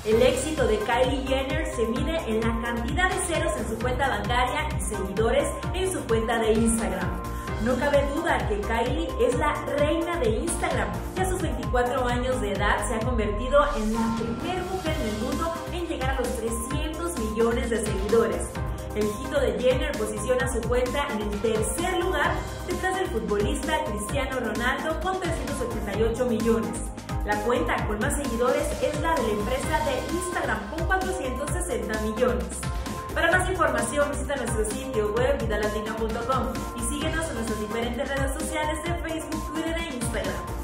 El éxito de Kylie Jenner se mide en la cantidad de ceros en su cuenta bancaria y seguidores en su cuenta de Instagram. No cabe duda que Kylie es la reina de Instagram y a sus 24 años de edad se ha convertido en la primera mujer en el mundo en llegar a los 300 millones de seguidores. El hito de Jenner posiciona su cuenta en el tercer lugar detrás del futbolista Cristiano Ronaldo con 388 millones. La cuenta con más seguidores es la de la empresa de Instagram con 460 millones. Para más información visita nuestro sitio web vidalatina.com y síguenos en nuestras diferentes redes sociales de Facebook, Twitter e Instagram.